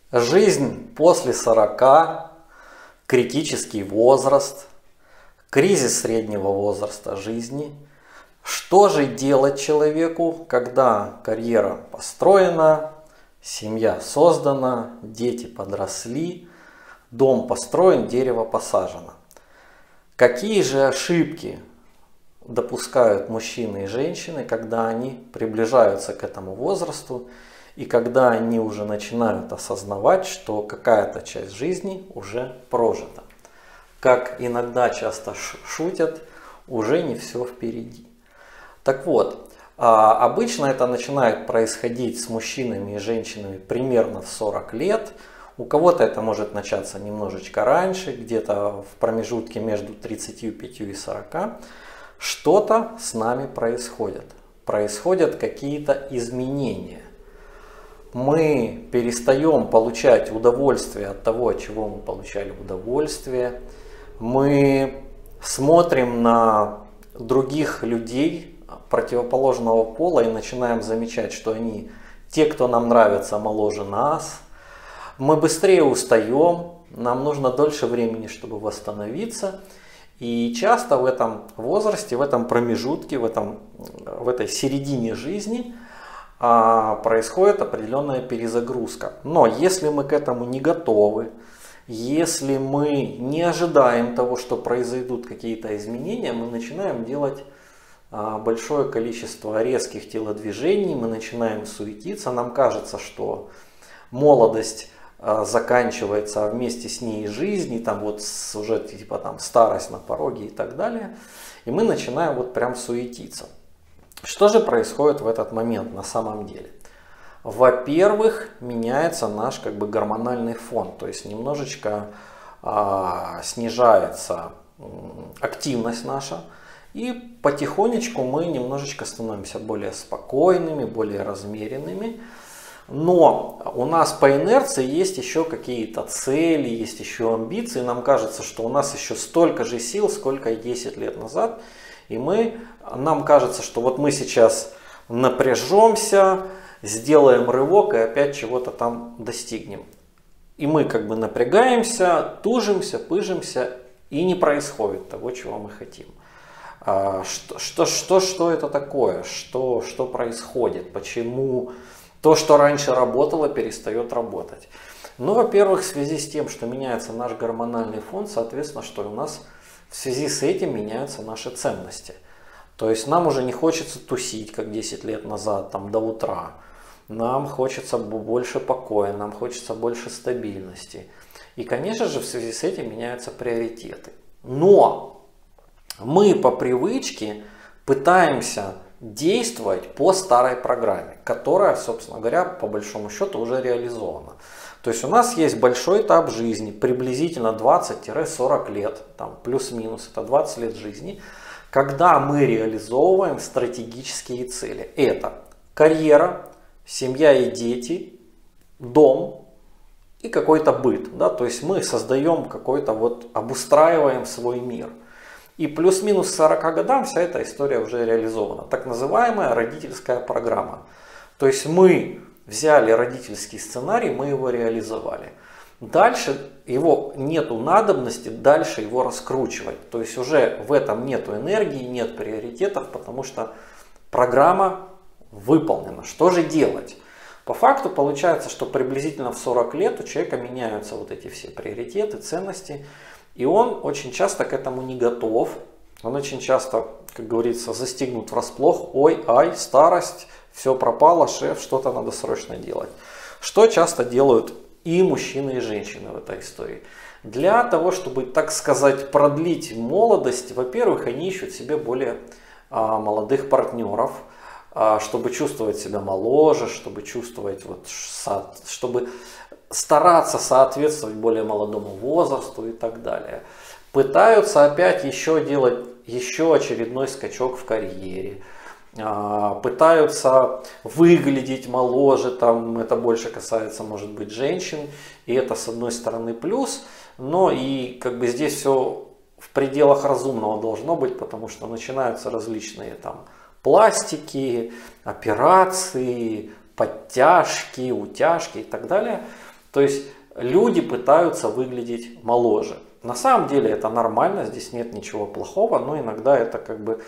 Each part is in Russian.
Жизнь после 40, критический возраст, кризис среднего возраста жизни. Что же делать человеку, когда карьера построена, семья создана, дети подросли, дом построен, дерево посажено? Какие же ошибки допускают мужчины и женщины, когда они приближаются к этому возрасту и когда они уже начинают осознавать, что какая-то часть жизни уже прожита? Как иногда часто шутят, уже не все впереди. Так вот, обычно это начинает происходить с мужчинами и женщинами примерно в 40 лет. У кого-то это может начаться немножечко раньше, где-то в промежутке между 35 и 40. Что-то с нами происходит. Происходят какие-то изменения. Мы перестаем получать удовольствие от того, от чего мы получали удовольствие. Мы смотрим на других людей противоположного пола и начинаем замечать, что они, те, кто нам нравится, моложе нас. Мы быстрее устаем, нам нужно дольше времени, чтобы восстановиться. И часто в этом возрасте, в этом промежутке, в этой середине жизни происходит определенная перезагрузка. Но если мы к этому не готовы, если мы не ожидаем того, что произойдут какие-то изменения, мы начинаем делать большое количество резких телодвижений, мы начинаем суетиться, нам кажется, что молодость заканчивается, а вместе с ней жизнь, и там вот уже типа там старость на пороге и так далее, и мы начинаем вот прям суетиться. Что же происходит в этот момент на самом деле? Во-первых, меняется наш как бы гормональный фон, то есть немножечко снижается активность наша, и потихонечку мы немножечко становимся более спокойными, более размеренными. Но у нас по инерции есть еще какие-то цели, есть еще амбиции. Нам кажется, что у нас еще столько же сил, сколько и 10 лет назад. И нам кажется, что вот мы сейчас напряжемся, сделаем рывок и опять чего-то там достигнем. И мы как бы напрягаемся, тужимся, пыжимся, и не происходит того, чего мы хотим. Что это такое? Что происходит? Почему то, что раньше работало, перестает работать? Ну, во-первых, в связи с тем, что меняется наш гормональный фон, соответственно, что у нас в связи с этим меняются наши ценности. То есть нам уже не хочется тусить, как 10 лет назад, там, до утра. Нам хочется больше покоя, нам хочется больше стабильности. И, конечно же, в связи с этим меняются приоритеты. Но мы по привычке пытаемся действовать по старой программе, которая, собственно говоря, по большому счету уже реализована. То есть у нас есть большой этап жизни, приблизительно 20-40 лет, там плюс-минус, это 20 лет жизни, когда мы реализовываем стратегические цели. Это карьера, семья и дети, дом и какой-то быт. Да? То есть мы создаем какой-то обустраиваем свой мир. И плюс-минус 40 годам вся эта история уже реализована. Так называемая родительская программа. То есть мы взяли родительский сценарий, мы его реализовали. Дальше его нету надобности дальше его раскручивать. То есть уже в этом нету энергии, нет приоритетов, потому что программа выполнена. Что же делать? По факту получается, что приблизительно в 40 лет у человека меняются вот эти все приоритеты, ценности. И он очень часто к этому не готов. Он очень часто, как говорится, застигнут врасплох. Ой, ай, старость, все пропало, шеф, что-то надо срочно делать. Что часто делают и мужчины, и женщины в этой истории? Для того, чтобы, так сказать, продлить молодость, во-первых, они ищут себе более молодых партнеров, чтобы чувствовать себя моложе, чтобы чувствовать, чтобы стараться соответствовать более молодому возрасту и так далее. Пытаются опять делать еще очередной скачок в карьере. Пытаются выглядеть моложе, там это больше касается, может быть, женщин. И это с одной стороны плюс, но и как бы здесь все в пределах разумного должно быть, потому что начинаются различные там пластики, операции, подтяжки, утяжки и так далее. То есть люди пытаются выглядеть моложе. На самом деле это нормально, здесь нет ничего плохого, но иногда это как бы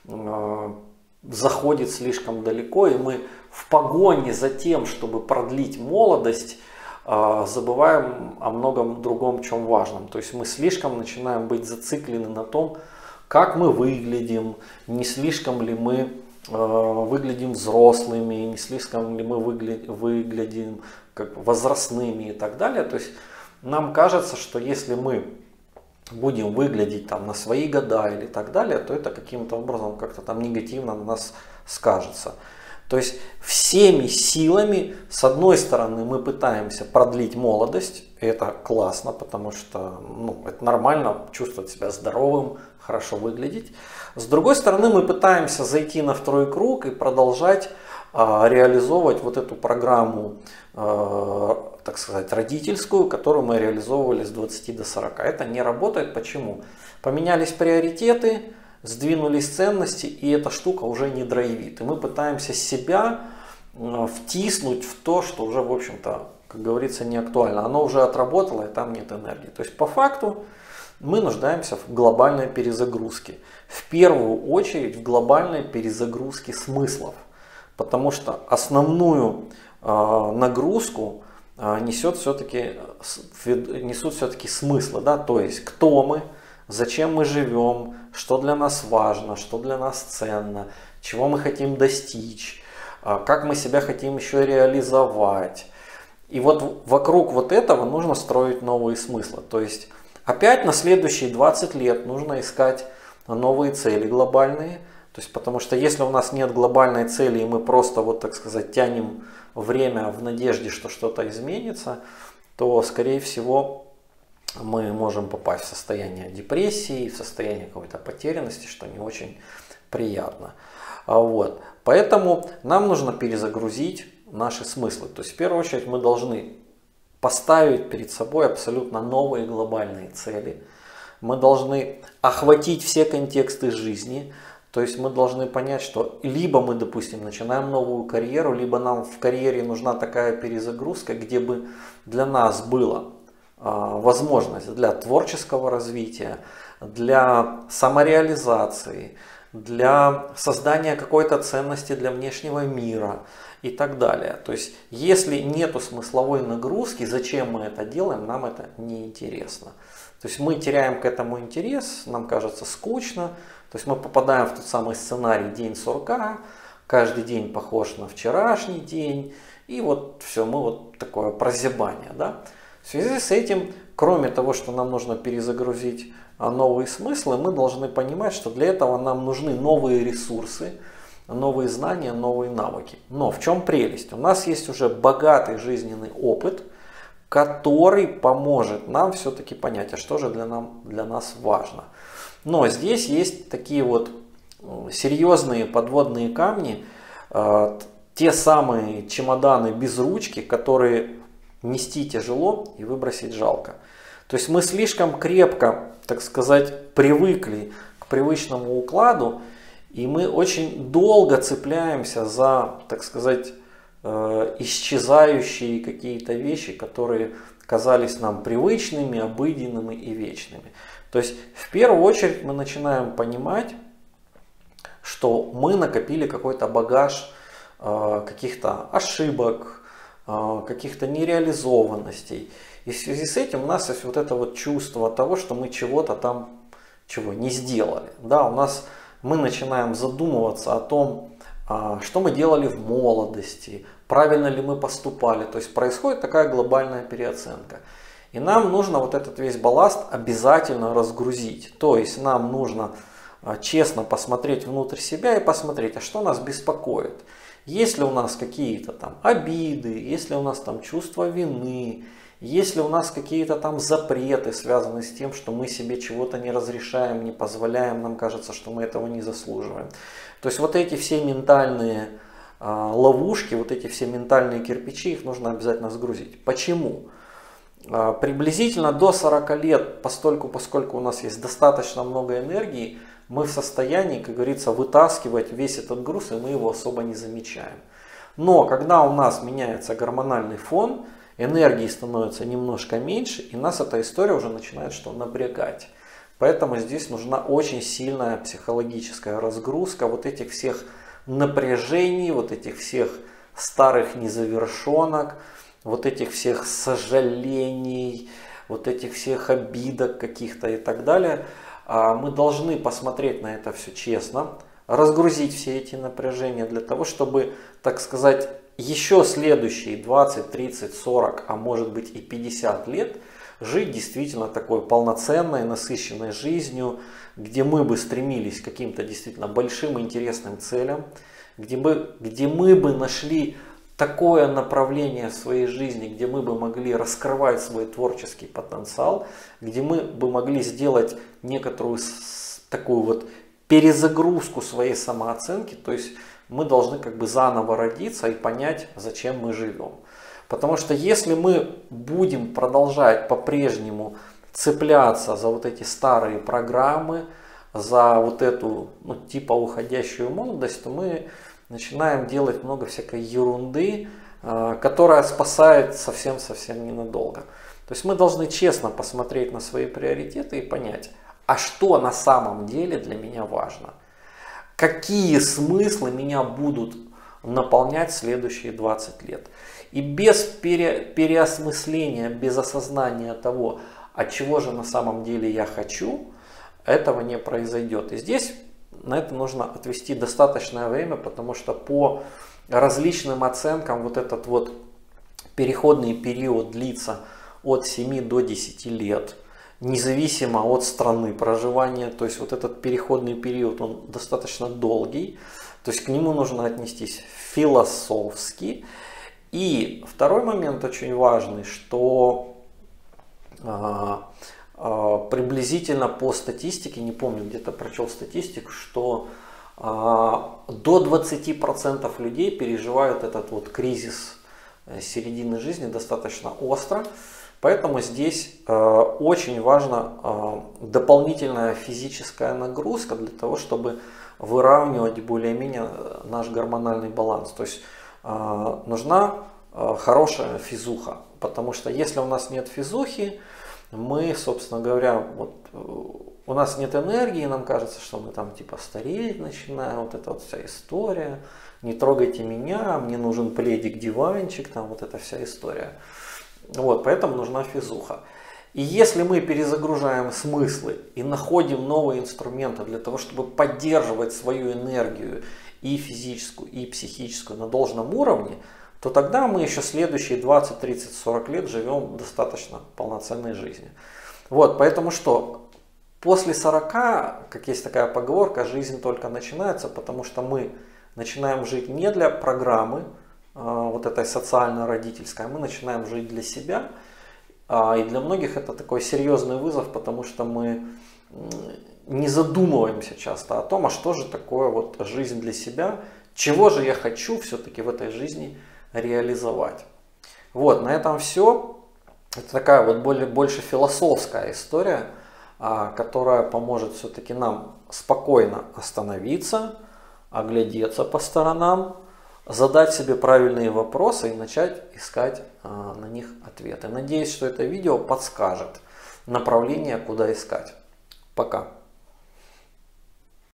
заходит слишком далеко, и мы в погоне за тем, чтобы продлить молодость, забываем о многом другом, чем важном. То есть мы слишком начинаем быть зациклены на том, как мы выглядим, не слишком ли мы выглядим взрослыми, не слишком ли мы выглядим как возрастными и так далее. То есть нам кажется, что если мы будем выглядеть там на свои года или так далее, то это каким-то образом как-то там негативно на нас скажется. То есть всеми силами, с одной стороны, мы пытаемся продлить молодость, и это классно, потому что это нормально чувствовать себя здоровым, хорошо выглядеть. С другой стороны, мы пытаемся зайти на второй круг и продолжать реализовывать вот эту программу, так сказать, родительскую, которую мы реализовывали с 20 до 40. Это не работает. Почему? Поменялись приоритеты, сдвинулись ценности, и эта штука уже не драйвит. И мы пытаемся себя втиснуть в то, что уже, в общем-то, как говорится, не актуально. Оно уже отработало, и там нет энергии. То есть, по факту, мы нуждаемся в глобальной перезагрузке. В первую очередь, в глобальной перезагрузке смыслов. Потому что основную нагрузку несут все-таки смыслы. Да? То есть, кто мы, зачем мы живем, что для нас важно, что для нас ценно, чего мы хотим достичь, как мы себя хотим еще реализовать. И вот вокруг вот этого нужно строить новые смыслы. То есть опять на следующие 20 лет нужно искать новые цели глобальные. То есть, потому что если у нас нет глобальной цели, и мы просто, вот так сказать, тянем время в надежде, что что-то изменится, то, скорее всего, мы можем попасть в состояние депрессии, в состояние какой-то потерянности, что не очень приятно. Вот. Поэтому нам нужно перезагрузить наши смыслы. То есть в первую очередь мы должны поставить перед собой абсолютно новые глобальные цели. Мы должны охватить все контексты жизни. То есть мы должны понять, что либо мы, допустим, начинаем новую карьеру, либо нам в карьере нужна такая перезагрузка, где бы для нас была возможность для творческого развития, для самореализации, для создания какой-то ценности для внешнего мира и так далее. То есть, если нету смысловой нагрузки, зачем мы это делаем, нам это не интересно. То есть, мы теряем к этому интерес, нам кажется скучно, то есть, мы попадаем в тот самый сценарий день сурка, каждый день похож на вчерашний день, и вот все, мы вот такое прозябание, да. В связи с этим, кроме того, что нам нужно перезагрузить новые смыслы, мы должны понимать, что для этого нам нужны новые ресурсы, новые знания, новые навыки. Но в чем прелесть? У нас есть уже богатый жизненный опыт, который поможет нам все-таки понять, а что же для нас важно. Но здесь есть такие вот серьезные подводные камни, те самые чемоданы без ручки, которые нести тяжело и выбросить жалко. То есть мы слишком крепко, так сказать, привыкли к привычному укладу, и мы очень долго цепляемся за, так сказать, исчезающие какие-то вещи, которые казались нам привычными, обыденными и вечными. То есть в первую очередь мы начинаем понимать, что мы накопили какой-то багаж каких-то ошибок, каких-то нереализованностей. И в связи с этим у нас есть вот это вот чувство того, что мы чего-то там не сделали. Да, мы начинаем задумываться о том, что мы делали в молодости, правильно ли мы поступали. То есть происходит такая глобальная переоценка. И нам нужно вот этот весь балласт обязательно разгрузить. То есть нам нужно честно посмотреть внутрь себя и посмотреть, а что нас беспокоит. Есть ли у нас какие-то там обиды, есть ли у нас там чувство вины, есть ли у нас какие-то там запреты, связанные с тем, что мы себе чего-то не разрешаем, не позволяем, нам кажется, что мы этого не заслуживаем. То есть вот эти все ментальные ловушки, вот эти все ментальные кирпичи, их нужно обязательно сгрузить. Почему? Приблизительно до 40 лет, поскольку у нас есть достаточно много энергии, мы в состоянии, как говорится, вытаскивать весь этот груз, и мы его особо не замечаем. Но когда у нас меняется гормональный фон, энергии становится немножко меньше, и нас эта история уже начинает что напрягать. Поэтому здесь нужна очень сильная психологическая разгрузка вот этих всех напряжений, вот этих всех старых незавершенок, вот этих всех сожалений, вот этих всех обидок каких-то и так далее. Мы должны посмотреть на это все честно, разгрузить все эти напряжения для того, чтобы, так сказать, еще следующие 20, 30, 40, а может быть и 50 лет жить действительно такой полноценной, насыщенной жизнью, где мы бы стремились к каким-то действительно большим интересным целям, где мы бы нашли такое направление в своей жизни, где мы бы могли раскрывать свой творческий потенциал, где мы бы могли сделать некоторую такую вот перезагрузку своей самооценки, то есть мы должны как бы заново родиться и понять, зачем мы живем. Потому что если мы будем продолжать по-прежнему цепляться за вот эти старые программы, за вот эту типа уходящую молодость, то мы начинаем делать много всякой ерунды, которая спасает совсем-совсем ненадолго. То есть мы должны честно посмотреть на свои приоритеты и понять, а что на самом деле для меня важно. Какие смыслы меня будут наполнять следующие 20 лет. И без переосмысления, без осознания того, от чего же на самом деле я хочу, этого не произойдет. И здесь на это нужно отвести достаточное время, потому что по различным оценкам вот этот вот переходный период длится от 7 до 10 лет, независимо от страны проживания. То есть вот этот переходный период, он достаточно долгий, то есть к нему нужно отнестись философски. И второй момент очень важный, что приблизительно по статистике, не помню, где-то прочел статистику, что до 20% людей переживают этот вот кризис середины жизни достаточно остро. Поэтому здесь очень важна дополнительная физическая нагрузка для того, чтобы выравнивать более-менее наш гормональный баланс. То есть нужна хорошая физуха, потому что если у нас нет физухи, мы, собственно говоря, вот, у нас нет энергии, нам кажется, что мы там типа стареть начинаем, вот эта вот вся история, не трогайте меня, мне нужен пледик, диванчик, там вот эта вся история. Вот, поэтому нужна физуха. И если мы перезагружаем смыслы и находим новые инструменты для того, чтобы поддерживать свою энергию и физическую, и психическую на должном уровне, то тогда мы еще следующие 20, 30, 40 лет живем достаточно полноценной жизнью. Вот, поэтому что? После 40, как есть такая поговорка, жизнь только начинается, потому что мы начинаем жить не для программы, вот этой социально-родительской, а мы начинаем жить для себя. И для многих это такой серьезный вызов, потому что мы не задумываемся часто о том, а что же такое вот жизнь для себя, чего же я хочу все-таки в этой жизни реализовать. Вот, на этом все. Это такая вот больше философская история, которая поможет все-таки нам спокойно остановиться, оглядеться по сторонам, задать себе правильные вопросы и начать искать на них ответы. Надеюсь, что это видео подскажет направление, куда искать. Пока.